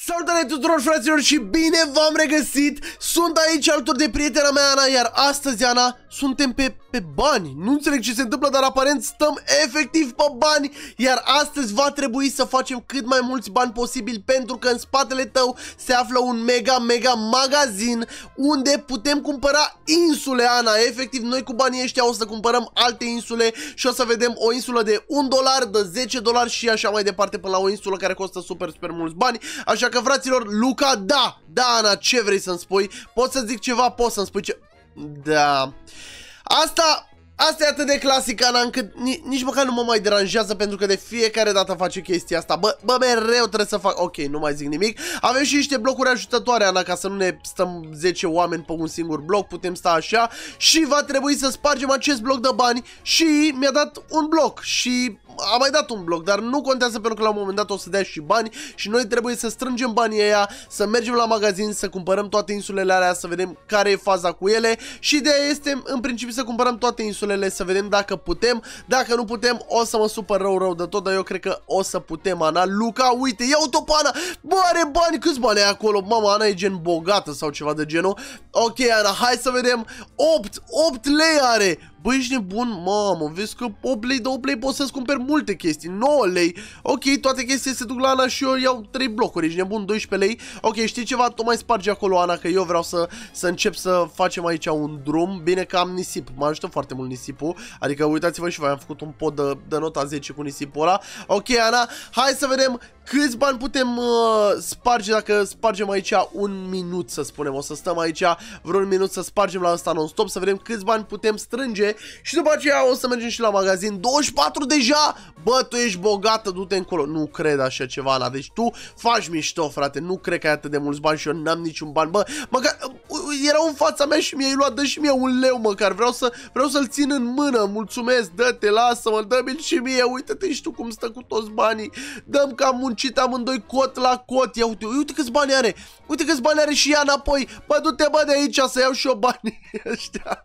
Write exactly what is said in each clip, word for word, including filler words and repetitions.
Salutare tuturor, fraților, și bine v-am regăsit. Sunt aici alături de prietena mea Ana, iar astăzi, Ana, suntem pe, pe bani. Nu înțeleg ce se întâmplă, dar aparent stăm efectiv pe bani. Iar astăzi va trebui să facem cât mai mulți bani posibil, pentru că în spatele tău se află un mega, mega magazin unde putem cumpăra insule, Ana. Efectiv, noi cu banii ăștia o să cumpărăm alte insule și o să vedem o insulă de un dolar, de zece dolari și așa mai departe, până la o insulă care costă super, super mulți bani. Așa că, fraților, Luca, da, da, Ana, ce vrei să-mi spui? Pot să zic ceva? Poți să-mi spui ce... Da... Asta... Asta e atât de clasic, Ana, încât nici măcar nu mă mai deranjează, pentru că de fiecare dată face chestia asta. Bă, bă, mereu trebuie să fac... Ok, nu mai zic nimic. Avem și niște blocuri ajutătoare, Ana, ca să nu ne stăm zece oameni pe un singur bloc. Putem sta așa și va trebui să spargem acest bloc de bani. Și mi-a dat un bloc și... a mai dat un bloc, dar nu contează, pentru că la un moment dat o să dea și bani și noi trebuie să strângem banii ăia, să mergem la magazin, să cumpărăm toate insulele alea, să vedem care e faza cu ele și ideea este în principiu să cumpărăm toate insulele, să vedem dacă putem. Dacă nu putem, o să mă supăr rău rău de tot, dar eu cred că o să putem, Ana. Luca, uite, ia uite-o pe Ana, bă, are bani, câți bani ai acolo? Mama, Ana e gen bogată sau ceva de genul. Ok, Ana, hai să vedem. opt, opt lei are. Băi, ești nebun, mamă, vezi că opt lei de opt lei poți să-ți cumperi multe chestii, nouă lei. Ok, toate chestiile se duc la Ana și eu iau trei blocuri, ești nebun, doisprezece lei. Ok, știi ceva, tu mai spargi acolo, Ana, că eu vreau să, să încep să facem aici un drum. Bine că am nisip, mă ajută foarte mult nisipul. Adică uitați-vă și voi, am făcut un pod de, de nota zece cu nisipul ăla. Ok, Ana, hai să vedem câți bani putem uh, sparge dacă spargem aici un minut, să spunem. O să stăm aici vreun minut să spargem la ăsta non-stop, să vedem câți bani putem strânge și după aceea o să mergem și la magazin. douăzeci și patru deja? Bă, tu ești bogată, du-te încolo. Nu cred așa ceva, Ana. Deci tu faci mișto, frate. Nu cred că ai atât de mulți bani și eu n-am niciun ban. Bă, măcar erau în fața mea și mi-ai luat, dă și mie un leu măcar. Vreau să vreau să-l țin în mână. Mulțumesc, dă-te, lasă-mă, dă-mi și mie. Uite-te și tu cum stă cu toți banii. Dăm că am muncit amândoi cot la cot. Ia uite, uite câți bani are. Uite câți bani are și ea înapoi. Bă, du-te, bă, de aici să iau și eu banii ăștia.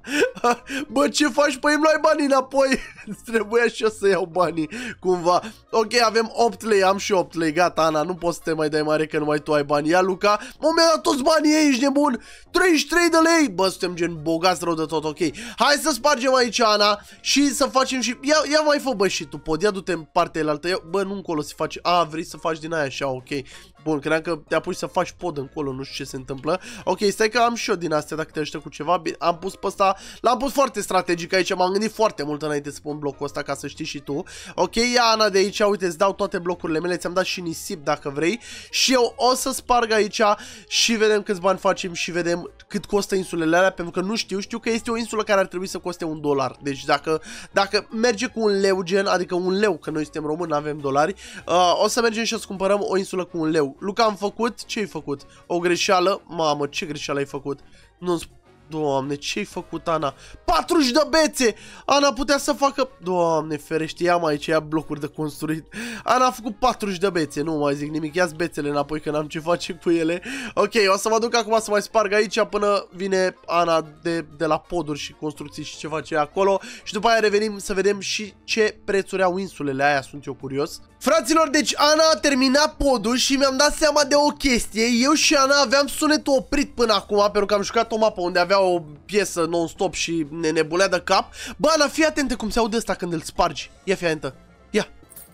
Bă, ce faci? Păi îmi luai banii înapoi. Trebuia și eu să iau banii cumva. Ok, avem opt lei, am și opt lei. Gata, Ana, nu poți să te mai dai mare că numai tu ai bani. Ia, Luca, mă, mi-a dat toți banii ei, ești nebun. treizeci și trei de lei. Bă, suntem gen bogați rău de tot. Ok, hai să spargem aici, Ana, și să facem și... Ia, ia mai fă, bă, și tu pod. Ia du-te în partea elaltă. Ia... Bă, nu încolo să faci. A, vrei să faci din aia așa, ok. Bun, credeam că te apuci să faci pod încolo, nu știu ce se întâmplă. Ok, stai că am și eu din astea, dacă te ajută cu ceva. Bine, am pus pe ăsta, l-am pus foarte strategic aici, m-am gândit foarte mult înainte să pun blocul ăsta, ca să știi și tu. Ok, ia, Ana, de aici, uite, îți dau toate blocurile mele, ți-am dat și nisip dacă vrei. Și eu o să sparg aici și vedem câți bani facem și vedem cât costă insulele alea, pentru că nu știu, știu că este o insulă care ar trebui să coste un dolar. Deci dacă, dacă merge cu un leu, gen, adică un leu, că noi suntem români, avem dolari, uh, o să mergem și o să cumpărăm o insulă cu un leu. Luca, am făcut? Ce ai făcut? O greșeală? Mamă, ce greșeală ai făcut? Nu-mi... Doamne, ce-ai făcut, Ana? patruzeci de bețe! Ana putea să facă... Doamne ferește, ia-mă aici, ia blocuri de construit. Ana a făcut patruzeci de bețe, nu mai zic nimic. Ia-ți bețele înapoi, că n-am ce face cu ele. Ok, o să mă duc acum să mai sparg aici până vine Ana de, de la poduri și construcții și ce face acolo. Și după aia revenim să vedem și ce prețuri au insulele aia, sunt eu curios. Fraților, deci Ana a terminat podul și mi-am dat seama de o chestie. Eu și Ana aveam sunetul oprit până acum, pentru că am jucat o mapă unde avea o piesă non-stop și ne nebulea de cap. Bă, Ana, fii atentă cum se aude ăsta când îl spargi. Ia, fii atentă. Ia.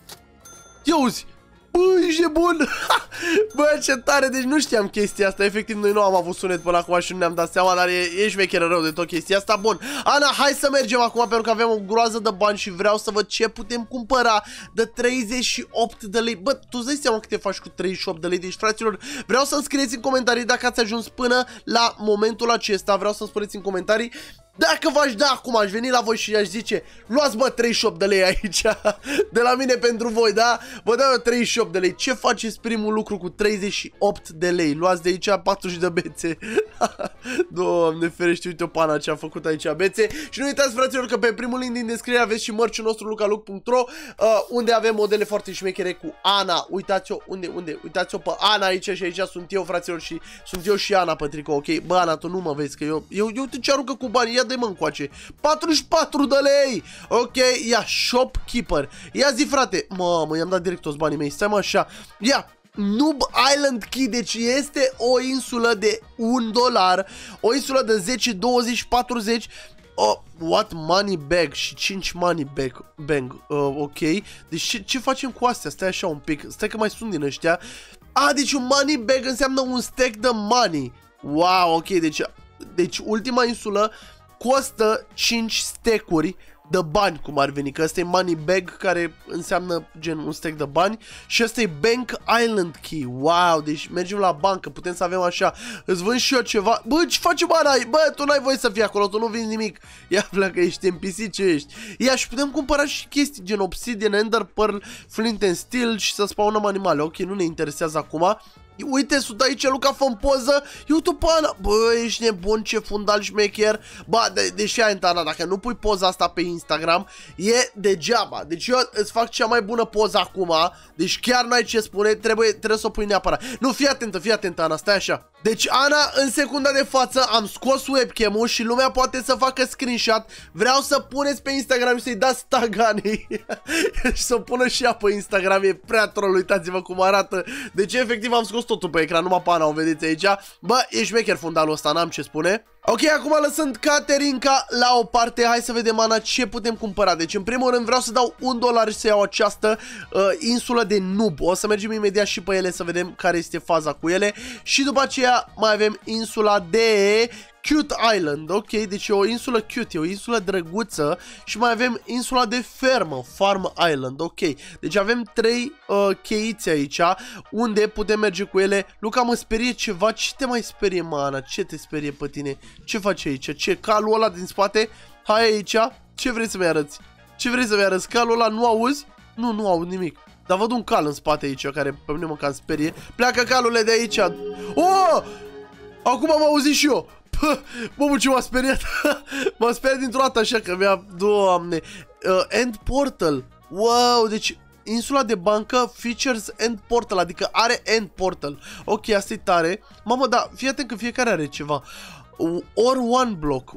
Ia uzi. Bă, ești nebun. Bă, ce tare, deci nu știam chestia asta. Efectiv, noi nu am avut sunet până acum și nu ne-am dat seama, dar e, e șmecheră rău de tot chestia asta. Bun, Ana, hai să mergem acum, pentru că avem o groază de bani și vreau să văd ce putem cumpăra de treizeci și opt de lei. Bă, tu îți dai seama că te faci cu treizeci și opt de lei. Deci, fraților, vreau să-mi scrieți în comentarii dacă ați ajuns până la momentul acesta. Vreau să-mi spuneți în comentarii dacă v-aș da acum, aș veni la voi și aș zice: luați, bă, treizeci și opt de lei aici de la mine pentru voi, da? Vă dau eu treizeci și opt de lei. Ce faceți primul lucru cu treizeci și opt de lei? Luați de aici patruzeci de bețe. Doamne ferește, uite-o Pana ce a făcut aici bețe. Și nu uitați, fraților, că pe primul link din descriere aveți și mărciul nostru luca luc punct ro, uh, unde avem modele foarte șmechere cu Ana. Uitați-o, unde, unde? Uitați-o pe Ana aici și aici sunt eu, fraților, și sunt eu și Ana pe tricou, ok? Bă, Ana, tu nu mă vezi, că eu, eu, eu te ce aruncă cu bani, ia dă-i mă încoace. patruzeci și patru de lei! Ok, ia, shopkeeper. Ia zi, frate. Mamă, i-am dat direct toți banii mei, stai mă așa. Ia, Noob Island Key, deci este o insulă de un dolar, o insulă de zece, douăzeci, patruzeci. Oh, what money bag și cinci money bag, bang, uh, ok. Deci ce, ce facem cu astea? Stai așa un pic, stai că mai sunt din ăștia. Ah, deci un money bag înseamnă un stack de money. Wow, ok, deci, deci ultima insulă costă cinci stack-uri de bani, cum ar veni, că ăsta e money bag, care înseamnă gen un stack de bani, și ăsta e Bank Island Key. Wow, deci mergem la bancă, putem să avem așa, îți vând și eu ceva. Bă, ce faci, bă, bă, tu n-ai voie să fii acolo, tu nu vinzi nimic. Ia pleacă, ești N P C, ce ești? Ia, și putem cumpăra și chestii gen Obsidian, Ender Pearl, Flint and Steel și să spawnăm animale. Ok, nu ne intereseă acum. Uite, sunt aici, Luca, fă-mi poză. YouTube-ana. Bă, ești nebun, ce fundal șmecher. Bă, de, deși ai Antana, dacă nu pui poza asta pe Instagram, e degeaba. Deci eu îți fac cea mai bună poză acum. Deci chiar n-ai ce spune, trebuie, trebuie să o pui neapărat. Nu, fii atentă, fii atentă, Ana, stai așa. Deci, Ana, în secunda de față am scos webcam-ul și lumea poate să facă screenshot. Vreau să puneți pe Instagram și să-i dați tag Anei. Și să o pună și ea pe Instagram, e prea troll, uitați-vă cum arată. Deci, efectiv, am scos totul pe ecran, numai pe Ana, o vedeți aici. Bă, e șmecher fundalul ăsta, n-am ce spune. Ok, acum lăsând Caterinca la o parte, hai să vedem, Ana, ce putem cumpăra. Deci, în primul rând, vreau să dau un dolar și să iau această uh, insulă de noob. O să mergem imediat și pe ele să vedem care este faza cu ele. Și după aceea mai avem insula de Cute Island. Ok, deci e o insulă cute, e o insulă drăguță. Și mai avem insula de fermă, Farm Island. Ok, deci avem trei uh, cheițe aici unde putem merge cu ele. Luca, mă sperie ceva. Ce te mai sperie, mă, Ana? Ce te sperie pe tine? Ce faci aici? Ce? Calul ăla din spate? Hai aici. Ce vrei să-mi arăți? Ce vrei să-mi arăți? Calul ăla nu auzi? Nu, nu aud nimic. Dar văd un cal în spate aici care pe mine mă cam sperie. Pleacă calule de aici. Oh! Acum am auzit și eu. Bă, ce m-a speriat. M-a speriat dintr-o dată așa că mi-a... Doamne. Uh, End Portal. Wow, deci insula de bancă features End Portal, adică are End Portal. Ok, asta e tare. Mamă, da, fii atent că fiecare are ceva. Or one block.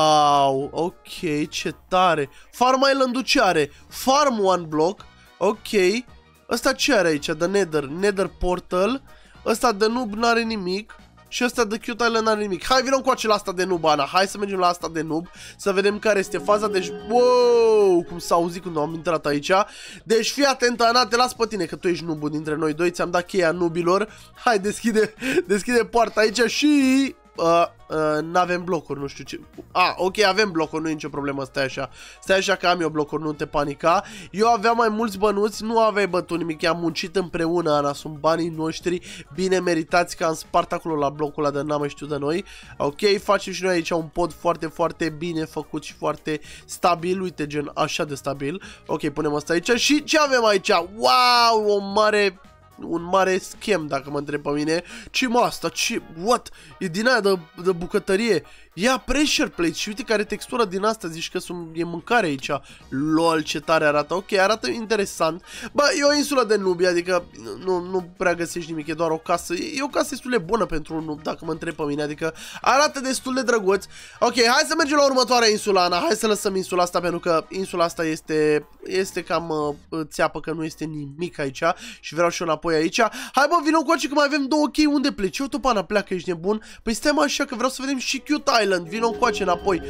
Wow, ok, ce tare. Farm Island-ul ce are? Farm one block. Ok. Ăsta ce are aici? The Nether. Nether Portal. Ăsta de noob n-are nimic. Și ăsta de Cute Island n-are nimic. Hai, vină cu acela asta de noob, Ana. Hai să mergem la asta de noob. Să vedem care este faza. Deci, wow, cum s-a auzit când am intrat aici. Deci, fii atent, Ana, te las pe tine, că tu ești noobul dintre noi doi. Ți-am dat cheia noobilor. Hai, deschide, deschide poarta aici și... Uh, uh, n-avem blocuri, nu știu ce. Ah, ok, avem blocuri, nu e nicio problemă, stai așa. Stai așa că am eu blocuri, nu te panica. Eu aveam mai mulți bănuți, nu aveai bătut nimic, am muncit împreună, Ana, sunt banii noștri, bine meritați, că am spart acolo la blocul ăla de n-am mai știu de noi. Ok, facem și noi aici un pod foarte, foarte bine făcut și foarte stabil, uite, gen așa de stabil. Ok, punem asta aici și ce avem aici? Wow, o mare... un mare schem, dacă mă întreb pe mine. Ce mă asta? Ce? What? E din aia de, de bucătărie. Ia pressure plate și uite care textura din asta. Zici că sunt, e mâncare aici. Lol, ce tare arată. Ok, arată interesant. Bă, e o insulă de noob, adică nu, nu prea găsești nimic, e doar o casă. E o casă destul de bună pentru un noob, dacă mă întreb pe mine. Adică arată destul de drăguț. Ok, hai să mergem la următoarea insulă, Ana. Hai să lăsăm insula asta, pentru că insula asta este, este cam uh, țeapă, că nu este nimic aici. Și vreau și eu înapoi aici. Hai, bă, vină cu că mai avem două chei. Unde pleci? Eu, Topana, pleacă, ești nebun. Păi stai mă așa, că vreau să vedem și Cute Island. Vino încoace înapoi.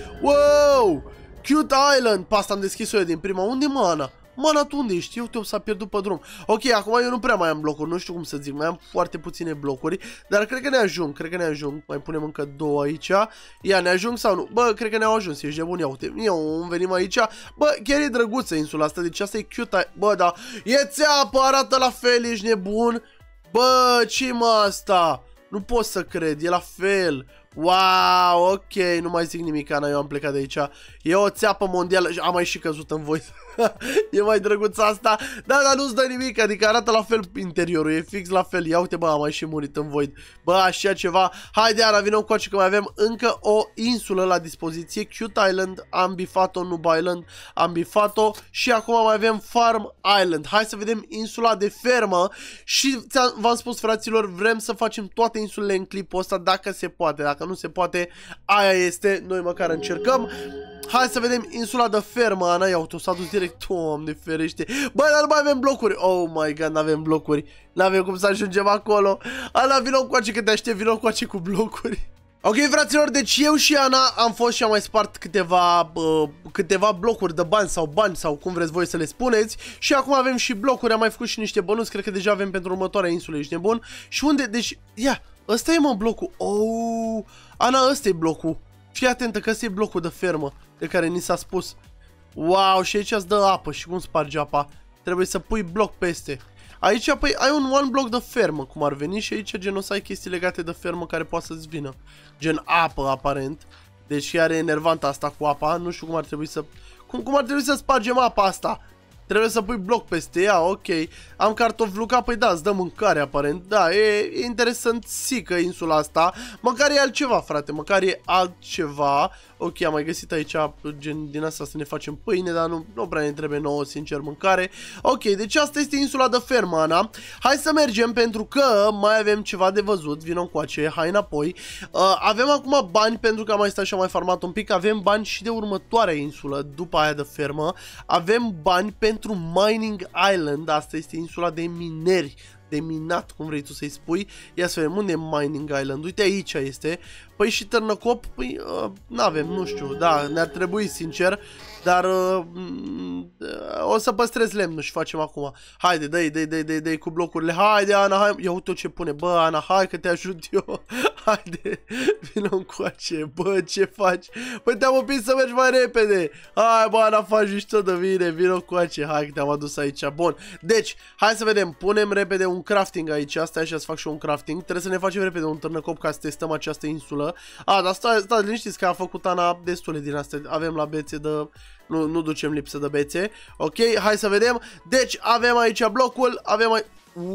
Wow! Cute Island. Pa, asta am deschis-o eu din prima. Unde, mă, Ana? Mana, tu unde ești? Eu te-o s-a pierdut pe drum. Ok, acum eu nu prea mai am blocuri. Nu știu cum să zic. Mai am foarte puține blocuri. Dar cred că ne ajung. Cred că ne ajung. Mai punem încă două aici. Ia, ne ajung sau nu? Bă, cred că ne-au ajuns. Ești nebun. Ia uite. Eu venim aici. Bă, chiar e drăguță insula asta. Deci asta e Cute. Bă, da. E țeapă. Arată la fel. Ești nebun. Bă, ce mă asta? Nu pot să cred. E la fel. Wow, ok, nu mai zic nimic, Ana, eu am plecat de aici. E o țeapă mondială. Am mai și căzut în voi. E mai drăguț asta. Da, dar nu-ți dă nimic, adică arată la fel interiorul. E fix la fel. Ia uite, bă, am mai și murit în void. Bă, așa ceva. Haide, Ana, vină încoace că mai avem încă o insulă la dispoziție. Cute Island, am bifat-o, Noob Island, am bifat-o. Și acum mai avem Farm Island. Hai să vedem insula de fermă. Și v-am spus, fraților, vrem să facem toate insulele în clipul ăsta, dacă se poate. Dacă nu se poate, aia este. Noi măcar încercăm. Hai să vedem insula de fermă, Ana. Ia uite, s-a dus direct. Doamne ferește. Băi, dar nu mai avem blocuri. Oh my god, n-avem blocuri. N-avem cum să ajungem acolo. Ana, vino coace că te aștept, vino coace cu blocuri. Ok, fraților, deci eu și Ana am fost și am mai spart câteva, uh, câteva blocuri de bani sau bani sau cum vreți voi să le spuneți. Și acum avem și blocuri, am mai făcut și niște bănuți, cred că deja avem pentru următoarea insulă, ești nebun? Și unde? Deci, ia, ăsta e mă blocul. Oh, Ana, ăsta e blocul. Fii atentă că ăsta e blocul de fermă de care ni s-a spus. Wow, și aici îți dă apă și cum spargi apa? Trebuie să pui bloc peste. Aici, păi, ai un one block de fermă, cum ar veni, și aici gen o să ai chestii legate de fermă care poate să-ți vină. Gen apă, aparent. Deci chiar e enervant asta cu apa, nu știu cum ar trebui să... Cum, cum ar trebui să spargem apa asta? Trebuie să pui bloc peste ea, ok. Am cartofi Luca, păi da, îți dă mâncare aparent. Da, e, e interesant sică insula asta. Măcar e altceva, frate, măcar e altceva. Ok, am mai găsit aici gen din asta să ne facem pâine, dar nu, nu prea ne trebuie nouă, sincer, mâncare. Ok, deci asta este insula de fermă, Ana. Hai să mergem pentru că mai avem ceva de văzut. Vino încoace, hai înapoi. Uh, avem acum bani pentru că am mai stat și am mai farmat un pic. Avem bani și de următoarea insulă, după aia de fermă. Avem bani pentru Mining Island. Asta este insula de mineri, de minat, cum vrei tu să-i spui. Ia să vedem, unde e Mining Island? Uite, aici este. Păi și târnăcop? Păi, uh, n-avem, nu știu, da, ne-ar trebui, sincer. Dar uh, o să păstrez lemnul și facem acum. Haide, dă-i, dă-i, dă-i, dă-i, dă-i cu blocurile. Haide, Ana, hai. Ia uite ce pune. Bă, Ana, hai că te ajut eu. Haide, vină încoace. Bă, ce faci? Păi te-am oprit să mergi mai repede. Hai, bă, Ana, faci mișto de vine. Vină încoace. Hai că te-am adus aici. Bun. Deci, hai să vedem. Punem repede un crafting aici. Asta e și să fac și un crafting. Trebuie să ne facem repede un târnăcop ca să testăm această insulă. A, dar stai, stai, liniștiți că a făcut Ana destule din astea. Avem la bețe de... Nu, nu ducem lipsă de bețe. Ok, hai să vedem. Deci avem aici blocul. Avem aici...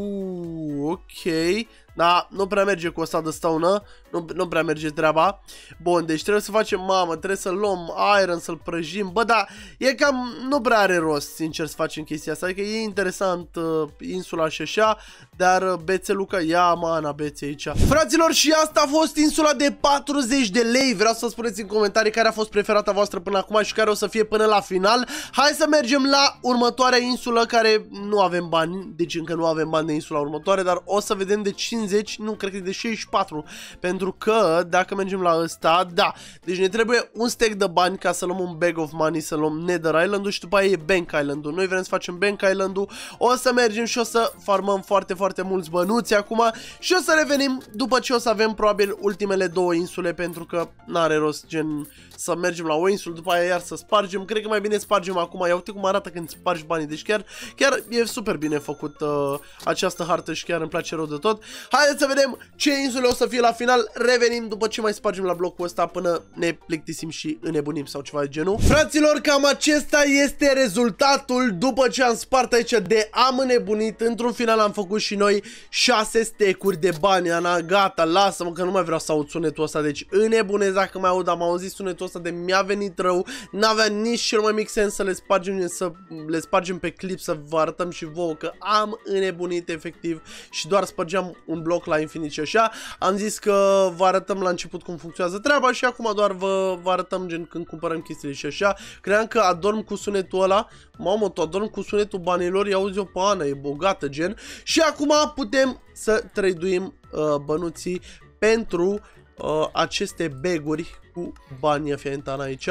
Uuu, ok. Da, nu prea merge cu ăsta de staună. Nu, nu prea merge treaba. Bun, deci trebuie să facem, mamă, trebuie să luăm iron, să-l prăjim. Bă, da, e cam, nu prea are rost, sincer, să facem chestia asta. Adică e interesant uh, insula și așa. Dar uh, bețe, Luca, ia mana bețe aici. Fraților, și asta a fost insula de patruzeci de lei. Vreau să spuneți în comentarii care a fost preferata voastră până acum și care o să fie până la final. Hai să mergem la următoarea insulă, care nu avem bani. Deci încă nu avem bani de insula următoare, dar o să vedem de cincizeci, nu, cred că de șaizeci și patru. Pentru că dacă mergem la ăsta, da, deci ne trebuie un stack de bani ca să luăm un bag of money, să luăm Nether Island-ul și după aia e Bank Island-ul. Noi vrem să facem Bank Island-ul, o să mergem și o să farmăm foarte, foarte mulți bănuți acum și o să revenim după ce o să avem probabil ultimele două insule, pentru că n-are rost gen să mergem la o insulă, după aia iar să spargem. Cred că mai bine spargem acum. Ia uite cum arată când spargi banii, deci chiar, chiar e super bine făcut uh, această hartă și chiar îmi place rău de tot. Haideți să vedem ce insule o să fie la final. Revenim după ce mai spargem la blocul ăsta până ne plictisim și înnebunim sau ceva de genul. Fraților, cam acesta este rezultatul după ce am spart aici de am înnebunit. Într-un final am făcut și noi șase stecuri de bani. Ana, gata, lasă-mă că nu mai vreau să aud sunetul ăsta. Deci înnebunesc dacă mai aud, am auzit sunetul ăsta de mi-a venit rău. N-avea nici cel mai mic sens să le spargem, să le spargem pe clip, să vă arătăm și vouă că am înnebunit efectiv și doar spărgeam un bloc la infinit și așa. Am zis că vă arătăm la început cum funcționează treaba și acum doar vă, vă arătăm gen când cumpărăm chestiile și așa. Credeam că adorm cu sunetul ăla. Mamă, tu adorm cu sunetul banilor, i-auzi eu pe Ana, e bogată gen. Și acum putem să traduim uh, bănuții pentru uh, aceste baguri cu bani. Fii atent, Ana, aici.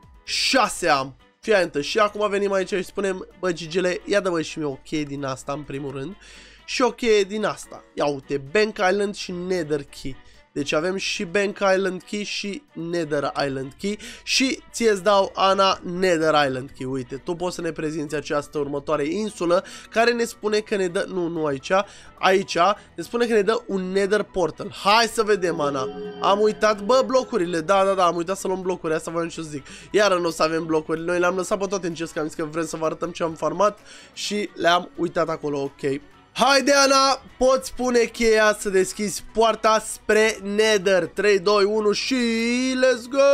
șase am. Fii atent. Și acum venim aici și spunem, bă, Gigele, ia dă-mă și mie o cheie din asta în primul rând. Și o cheie din asta. Ia uite, Bank Island și Nether Key. Deci avem și Bank Island Key și Nether Island Key. Și ție-ți dau, Ana, Nether Island Key. Uite, tu poți să ne prezinți această următoare insulă care ne spune că ne dă... Nu, nu aici. Aici ne spune că ne dă un Nether Portal. Hai să vedem, Ana. Am uitat, bă, blocurile. Da, da, da, am uitat să luăm blocurile. Asta voiam ce să zic. Iară nu o să avem blocuri. Noi le-am lăsat pe toate în chest, că am zis că vrem să vă arătăm ce am farmat și le-am uitat acolo. Ok. Haide, Ana, poți pune cheia să deschizi poarta spre Nether. trei, doi, unu și let's go!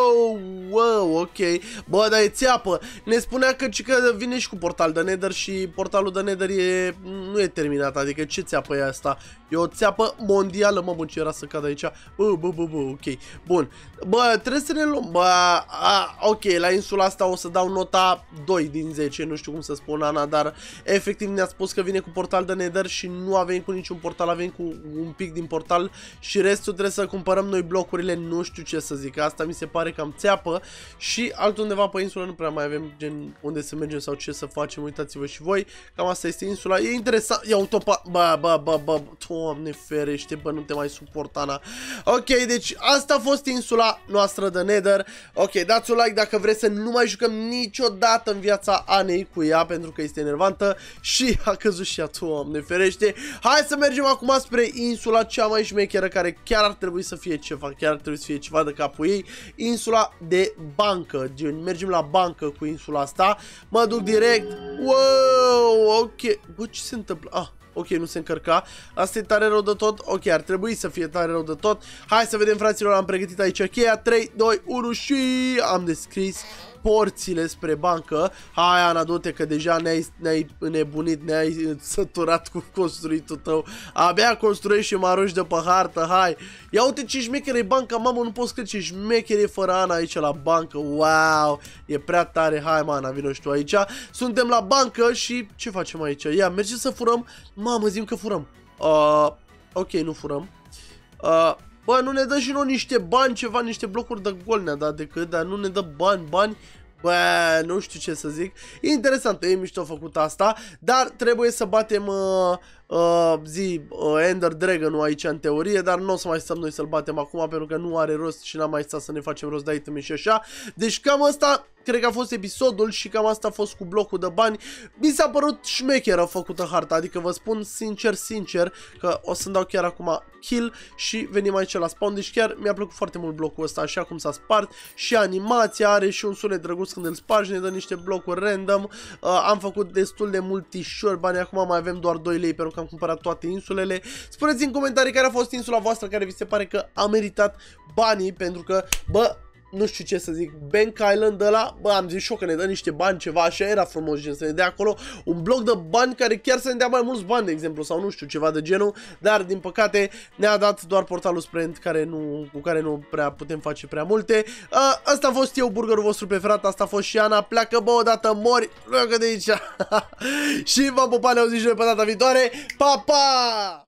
Wow, ok. Bă, dar e țeapă. Ne spunea că, că vine și cu portal de Nether și portalul de Nether e, nu e terminat. Adică ce țeapă e asta? E o țeapă mondială. Mă, bă, ce era să cad aici? Bă, bă, bă, bă, ok. Bun. Bă, trebuie să ne luăm. Bă, a, ok, la insula asta o să dau nota doi din zece. Nu știu cum să spun, Ana, dar efectiv ne-a spus că vine cu portal de Nether și nu avem cu niciun portal, avem cu un pic din portal și restul trebuie să cumpărăm noi blocurile, nu știu ce să zic, asta mi se pare cam țeapă și altundeva pe insulă nu prea mai avem gen unde să mergem sau ce să facem, uitați-vă și voi, cam asta este insula, e interesant, ia utopa, bă, bă, bă, bă, Doamne ferește, bă, nu te mai suport, Ana. Ok, deci asta a fost insula noastră de Nether, ok, dați un like dacă vreți să nu mai jucăm niciodată în viața Anei cu ea, pentru că este enervantă și a căzut și ea, Doamne ferește. Hai să mergem acum spre insula cea mai șmecheră, care chiar ar trebui să fie ceva, chiar ar trebui să fie ceva de capul ei, insula de bancă, gen, mergem la bancă cu insula asta, mă duc direct, wow, ok, bă, ce se întâmplă, ah, ok, nu se încărca, asta e tare rău de tot, ok, ar trebui să fie tare rău de tot, hai să vedem, fraților, am pregătit aici cheia, trei, doi, unu și am descris porțile spre bancă. Hai, Ana, du-te că deja ne-ai ne nebunit, ne-ai săturat cu construitul tău. Abia construiești și mă arunci de pe hartă, hai. Ia uite ce șmecher e banca, mamă, nu poți crede ce șmecher e fără Ana aici la bancă. Wow, e prea tare. Hai, mă, Ana, vină și tu aici. Suntem la bancă și ce facem aici? Ia, mergem să furăm. Mamă, zim că furăm. Uh, ok, nu furăm. Uh, Bă, nu ne dă și nouă niște bani, ceva, niște blocuri de gol ne-a dat decât, dar nu ne dă bani, bani. Bă, nu știu ce să zic. E interesant, e mișto făcut asta, dar trebuie să batem uh, uh, zi uh, Ender Dragon-ul aici în teorie, dar nu o să mai stăm noi să-l batem acum pentru că nu are rost și n-am mai stat să ne facem rost de iteme și așa. Deci cam asta cred că a fost episodul și cam asta a fost cu blocul de bani. Mi s-a părut șmecheră făcută harta, adică vă spun sincer, sincer că o să-mi dau chiar acum kill și venim aici la spawn. Deci chiar mi-a plăcut foarte mult blocul ăsta, așa cum s-a spart și animația, are și un sunet drăguț când îl spargi, ne dă niște blocuri random. Uh, am făcut destul de multișori bani, acum mai avem doar doi lei pentru că am cumpărat toate insulele. Spuneți în comentarii care a fost insula voastră care vi se pare că a meritat banii, pentru că, bă, nu știu ce să zic, Bank Island ăla, bă, am zis și eu că ne dă niște bani, ceva, așa era frumos, gen, să ne dea acolo un bloc de bani care chiar să ne dea mai mulți bani, de exemplu, sau nu știu, ceva de genul, dar, din păcate, ne-a dat doar portalul Sprint, care nu, cu care nu prea putem face prea multe. A, asta a fost eu, burgerul vostru preferat, asta a fost și Ana, pleacă, bă, odată, mori, pleacă de aici. Și v-am pupat, ne auzim și noi pe data viitoare, pa, pa!